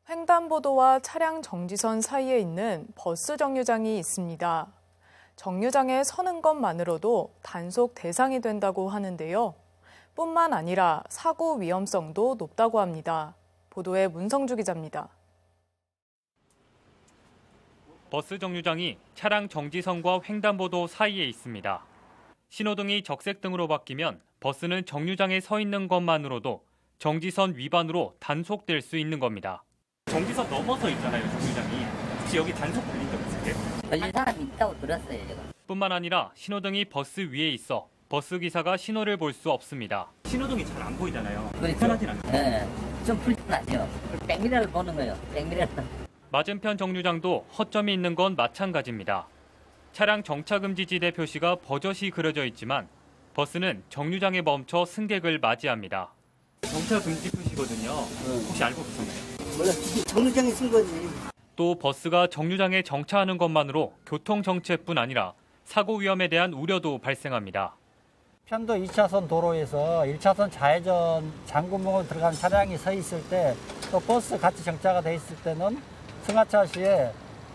횡단보도와 차량 정지선 사이에 있는 버스 정류장이 있습니다. 정류장에 서는 것만으로도 단속 대상이 된다고 하는데요. 뿐만 아니라 사고 위험성도 높다고 합니다. 보도에 문성주 기자입니다. 버스 정류장이 차량 정지선과 횡단보도 사이에 있습니다. 신호등이 적색등으로 바뀌면 버스는 정류장에 서 있는 것만으로도 정지선 위반으로 단속될 수 있는 겁니다. 정지선 넘어서 있잖아요, 정류장이. 혹시 여기 단속 걸린 적 있으세요? 걸린 사람이 있다고 들었어요, 제가. 뿐만 아니라 신호등이 버스 위에 있어 버스 기사가 신호를 볼 수 없습니다. 신호등이 잘 안 보이잖아요. 그렇죠. 편하진 않죠? 네, 좀 불편하죠. 백미러를 보는 거예요, 백미러. 맞은편 정류장도 허점이 있는 건 마찬가지입니다. 차량 정차금지 지대 표시가 버젓이 그려져 있지만 버스는 정류장에 멈춰 승객을 맞이합니다. 정차금지 표시거든요. 혹시 알고 계셨나요? 몰라, 정류장에 쓴 거지. 또 버스가 정류장에 정차하는 것만으로 교통 정체뿐 아니라 사고 위험에 대한 우려도 발생합니다. 편도 2차선 도로에서 1차선 좌회전 장구멍으로 들어간 차량이 서 있을 때 또 버스 같이 정차가 돼 있을 때는 승하차 시에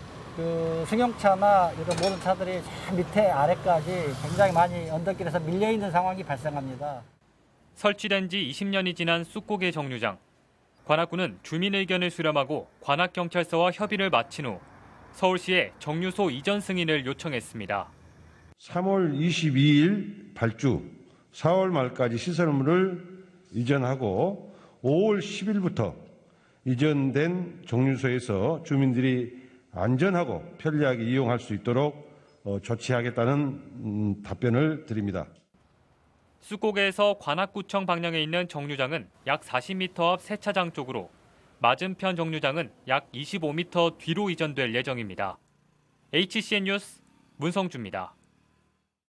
승용차나 이런 모든 차들이 저 밑에 아래까지 굉장히 많이 언덕길에서 밀려 있는 상황이 발생합니다. 설치된 지 20년이 지난 쑥고개 정류장. 관악구는 주민 의견을 수렴하고 관악경찰서와 협의를 마친 후 서울시에 정류소 이전 승인을 요청했습니다. 3월 22일 발주, 4월 말까지 시설물을 이전하고 5월 10일부터 이전된 정류소에서 주민들이 안전하고 편리하게 이용할 수 있도록 조치하겠다는 답변을 드립니다. 쑥고개에서 관악구청 방향에 있는 정류장은 약 40m 앞 세차장 쪽으로, 맞은편 정류장은 약 25m 뒤로 이전될 예정입니다. HCN 뉴스 문성주입니다.